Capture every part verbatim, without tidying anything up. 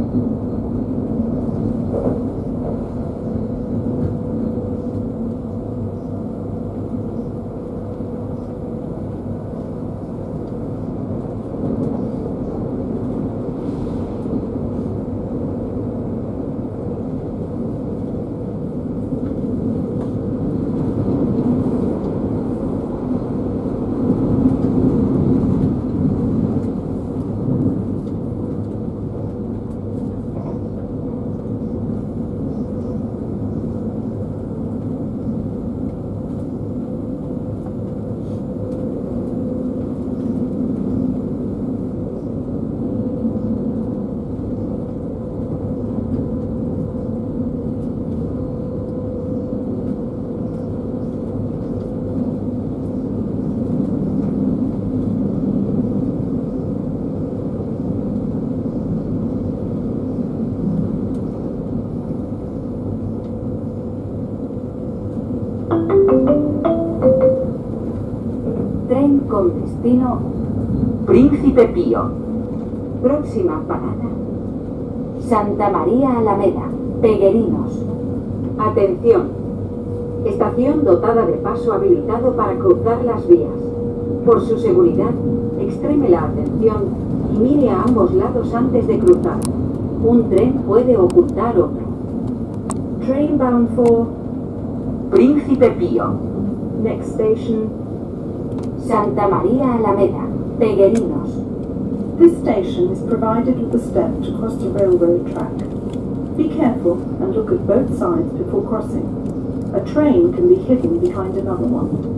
Tren con destino Príncipe Pío. Próxima parada Santa María Alameda, Peguerinos. Atención. Estación dotada de paso habilitado para cruzar las vías. Por su seguridad, extreme la atención y mire a ambos lados antes de cruzar. Un tren puede ocultar otro. Train bound for Príncipe Pío. Next station Santa María Alameda, Peguerinos. This station is provided with a step to cross the railroad track. Be careful and look at both sides before crossing. A train can be hidden behind another one.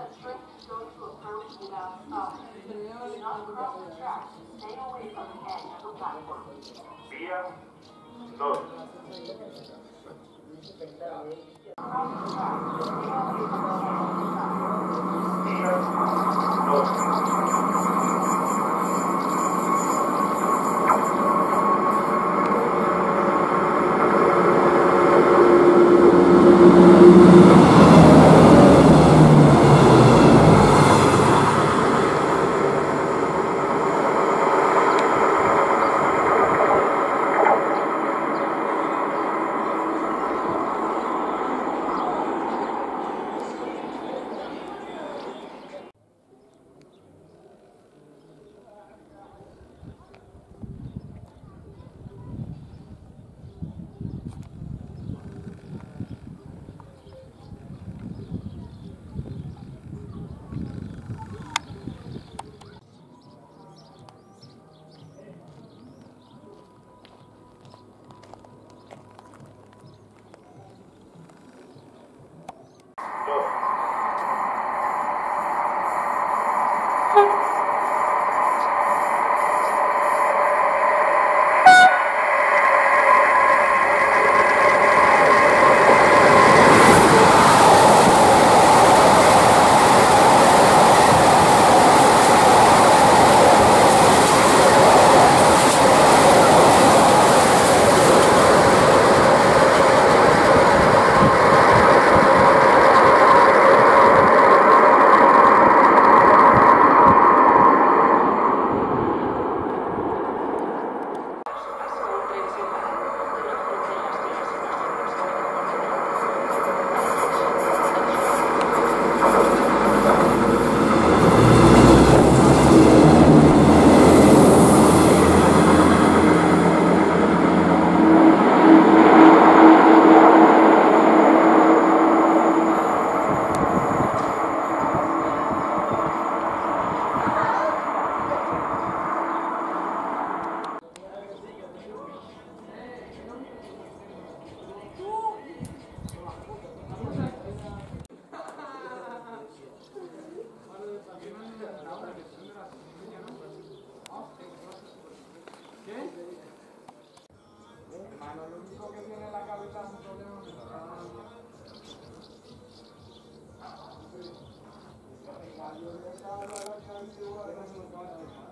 train is going to approach without stopping. Do not cross the tracks. Stay away from the edge of the platform. Vía dos. Vía dos. Hermano, lo único que tiene en la cabeza es un problema mental.